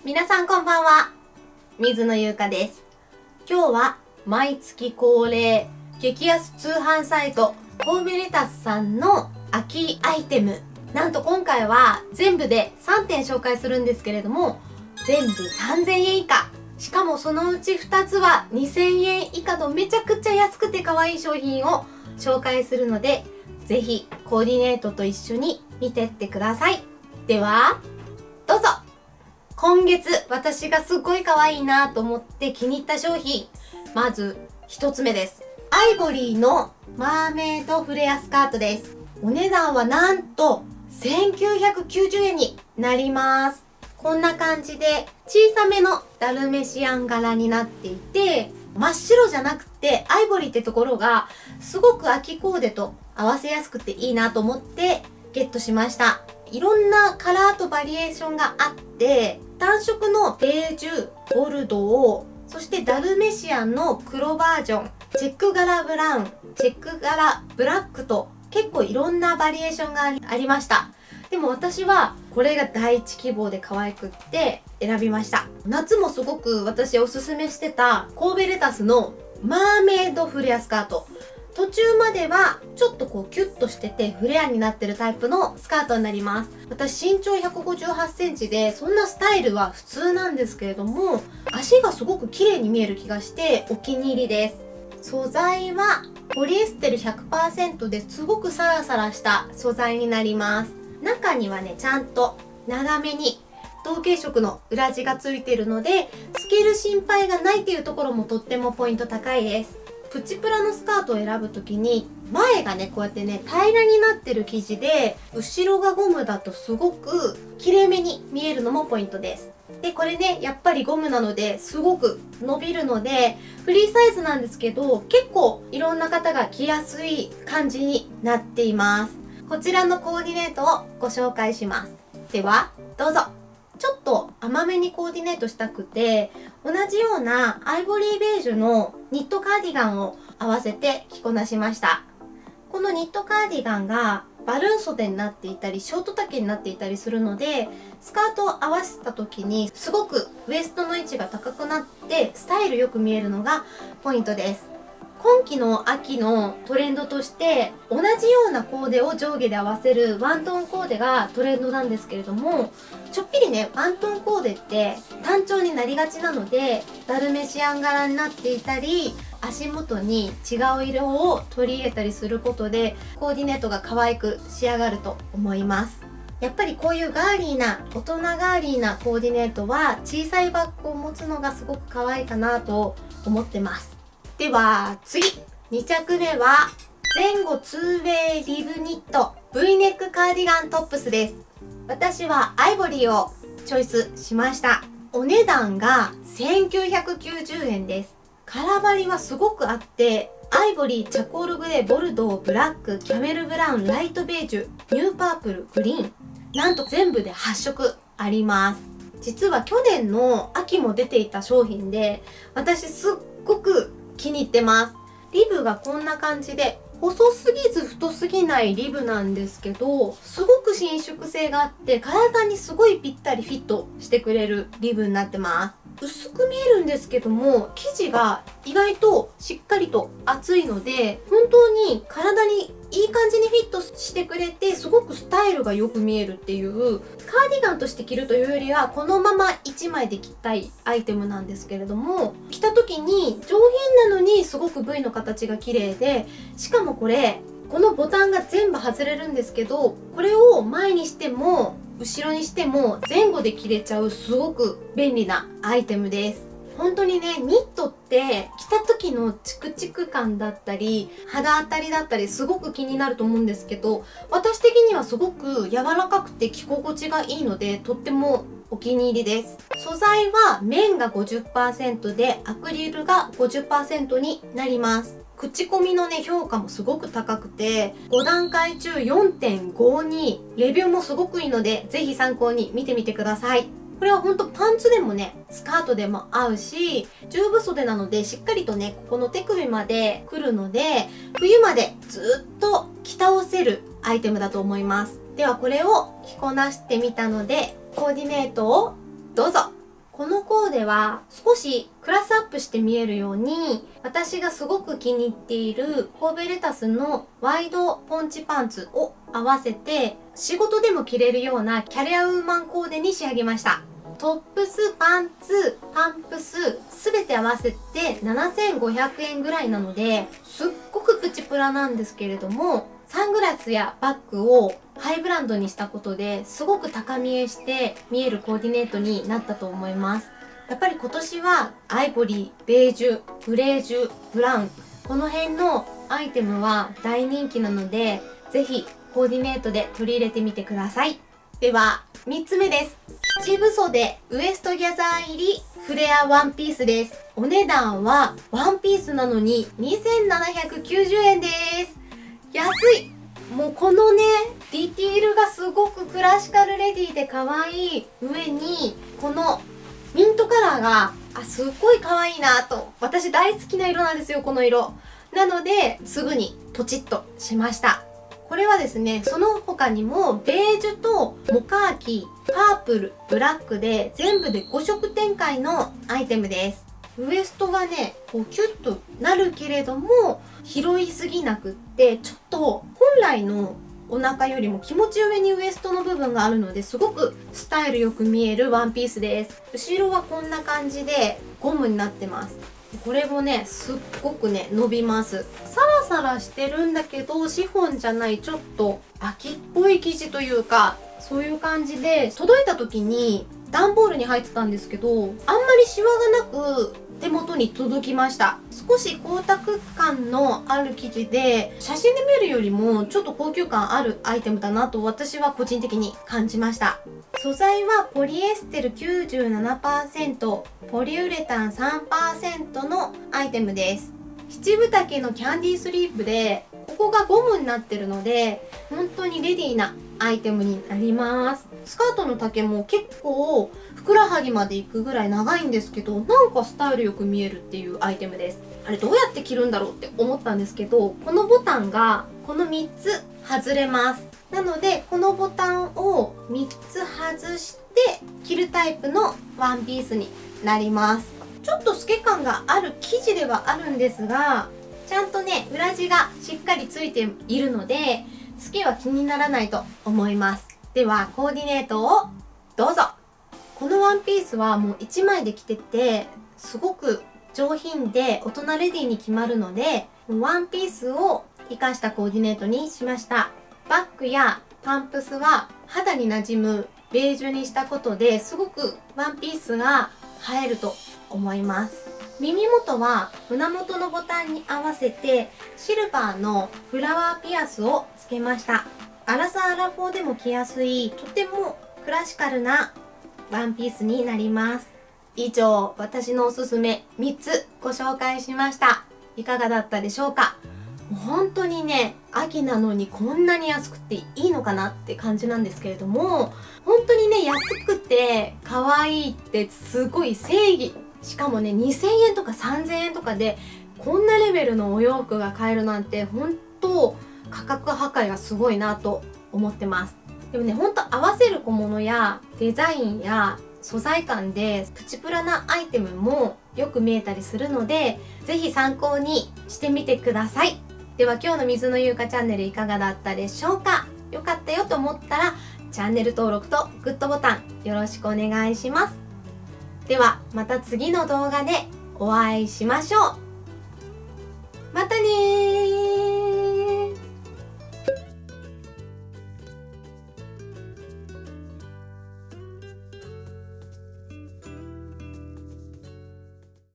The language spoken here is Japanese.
皆さんこんばんは、水野優香です。今日は毎月恒例激安通販サイトコーベレタスさんの秋アイテム、なんと今回は全部で3点紹介するんですけれども、全部3000円以下、しかもそのうち2つは2000円以下のめちゃくちゃ安くて可愛い商品を紹介するので、ぜひコーディネートと一緒に見てってください。ではどうぞ。今月私がすっごい可愛いなと思って気に入った商品、まず1つ目です。アイボリーのマーメイドフレアスカートです。お値段はなんと1990円になります。こんな感じで小さめのダルメシアン柄になっていて、真っ白じゃなくてアイボリーってところがすごく秋コーデと合わせやすくていいなと思ってゲットしました。いろんなカラーとバリエーションがあって、単色のベージュ、ボルドー、そしてダルメシアンの黒バージョン、チェック柄ブラウン、チェック柄ブラックと結構いろんなバリエーションがありました。でも私はこれが第一希望で可愛くって選びました。夏もすごく私おすすめしてたコーベレタスのマーメイドフレアスカート。途中まではちょっとこうキュッとしててフレアになってるタイプのスカートになります。私身長158センチで、そんなスタイルは普通なんですけれども、足がすごく綺麗に見える気がしてお気に入りです。素材はポリエステル 100% ですごくサラサラした素材になります。中にはね、ちゃんと長めに同系色の裏地がついてるので、透ける心配がないっていうところもとってもポイント高いです。プチプラのスカートを選ぶときに、前がねこうやってね平らになってる生地で、後ろがゴムだとすごく綺麗めに見えるのもポイントです。でこれねやっぱりゴムなのですごく伸びるので、フリーサイズなんですけど結構いろんな方が着やすい感じになっています。こちらのコーディネートをご紹介します。ではどうぞ。ちょっと甘めにコーディネートしたくて、同じようなアイボリーベージュのニットカーディガンを合わせて着こなしました。このニットカーディガンがバルーン袖になっていたりショート丈になっていたりするので、スカートを合わせた時にすごくウエストの位置が高くなってスタイルよく見えるのがポイントです。今季の秋のトレンドとして同じようなコーデを上下で合わせるワントーンコーデがトレンドなんですけれども、ちょっぴりねワントーンコーデって単調になりがちなので、ダルメシアン柄になっていたり足元に違う色を取り入れたりすることでコーディネートが可愛く仕上がると思います。やっぱりこういうガーリーな大人ガーリーなコーディネートは小さいバッグを持つのがすごく可愛いかなと思ってます。では次、2着目は前後 2way リブニット V ネックカーディガントップスです。私はアイボリーをチョイスしました。お値段が1990円です。カラーバリはすごくあって、アイボリー、チャコールグレー、ボルドー、ブラック、キャメルブラウン、ライトベージュ、ニューパープル、グリーン、なんと全部で8色あります。実は去年の秋も出ていた商品で、私すっごく気に入ってます。リブがこんな感じで細すぎず太すぎないリブなんですけど、すごく伸縮性があって体にすごいぴったりフィットしてくれるリブになってます。薄く見えるんですけども、生地が意外としっかりと厚いので、本当に体にいい感じにフィットしてくれて、すごくスタイルがよく見えるっていう、カーディガンとして着るというよりはこのまま1枚で着たいアイテムなんですけれども、着た時に上品なのにすごく V の形が綺麗で、しかもこのボタンが全部外れるんですけど、これを前にしても後ろにしても前後で着れちゃうすごく便利なアイテムです。本当にね、ニットって着た時のチクチク感だったり肌当たりだったりすごく気になると思うんですけど、私的にはすごく柔らかくて着心地がいいのでとってもお気に入りです。素材は綿が 50% でアクリルが 50% になります。口コミのね評価もすごく高くて、5段階中 4.52、 レビューもすごくいいのでぜひ参考に見てみてください。これはほんとパンツでもねスカートでも合うし、十分袖なのでしっかりとねここの手首まで来るので、冬までずっと着倒せるアイテムだと思います。ではこれを着こなしてみたのでコーディネートをどうぞ。 では少しクラスアップして見えるように、私がすごく気に入っている神戸レタスのワイドポンチパンツを合わせて仕事でも着れるようなキャリアウーマンコーデに仕上げました。トップス、パンツ、パンプス全て合わせて7500円ぐらいなので、すっごくプチプラなんですけれども、サングラスやバッグをハイブランドにしたことですごく高見えして見えるコーディネートになったと思います。やっぱり今年はアイボリー、ベージュ、グレージュ、ブラウン、この辺のアイテムは大人気なので、ぜひコーディネートで取り入れてみてください。では3つ目です。七分袖ウエストギャザー入りフレアワンピースです。お値段はワンピースなのに2790円です。安い。もうこのねディティールがすごくクラシカルレディーで可愛い上に、このミントカラーがすっごい可愛いなと、私大好きな色なんですよ、この色なのですぐにポチッとしました。これはですね、その他にもベージュとモカーキ、パープル、ブラックで全部で5色展開のアイテムです。ウエストがねこうキュッとなるけれども広いすぎなくって、ちょっと本来のお腹よりも気持ち上にウエストの部分があるので、すごくスタイルよく見えるワンピースです。後ろはこんな感じでゴムになってます。これもねすっごくね伸びます。サラサラしてるんだけどシフォンじゃない、ちょっと秋っぽい生地というか、そういう感じで、届いた時に段ボールに入ってたんですけど、あんまりシワがなく手元に届きました。少し光沢感のある生地で、写真で見るよりもちょっと高級感あるアイテムだなと私は個人的に感じました。素材はポリエステル 97%、ポリウレタン 3% のアイテムです。七分丈のキャンディースリープで、ここがゴムになってるので本当にレディーなアイテムになります。スカートの丈も結構ふくらはぎまで行くぐらい長いんですけど、なんかスタイルよく見えるっていうアイテムです。あれどうやって着るんだろうって思ったんですけど、このボタンがこの3つ外れます。なのでこのボタンを3つ外して着るタイプのワンピースになります。ちょっと透け感がある生地ではあるんですが、ちゃんとね裏地がしっかりついているので透けは気にならないと思います。ではコーディネートをどうぞ。このワンピースはもう1枚で着ててすごく上品で大人レディーに決まるので、ワンピースを生かしたコーディネートにしました。バッグやパンプスは肌に馴染むベージュにしたことですごくワンピースが映えると思います。耳元は胸元のボタンに合わせてシルバーのフラワーピアスをつけました。アラサーアラフォーでも着やすい、とてもクラシカルなワンピースになります。以上、私のおすすめ3つご紹介しました。いかがだったでしょうか。本当にね、秋なのにこんなに安くていいのかなって感じなんですけれども、本当にね、安くて可愛いってすごい正義。しかもね、2000円とか3000円とかでこんなレベルのお洋服が買えるなんて、本当価格破壊がすごいなと思ってます。でもね、ほんと合わせる小物やデザインや素材感でプチプラなアイテムもよく見えたりするので、ぜひ参考にしてみてください。では今日の水の優香チャンネルいかがだったでしょうか。よかったよと思ったらチャンネル登録とグッドボタンよろしくお願いします。ではまた次の動画でお会いしましょう。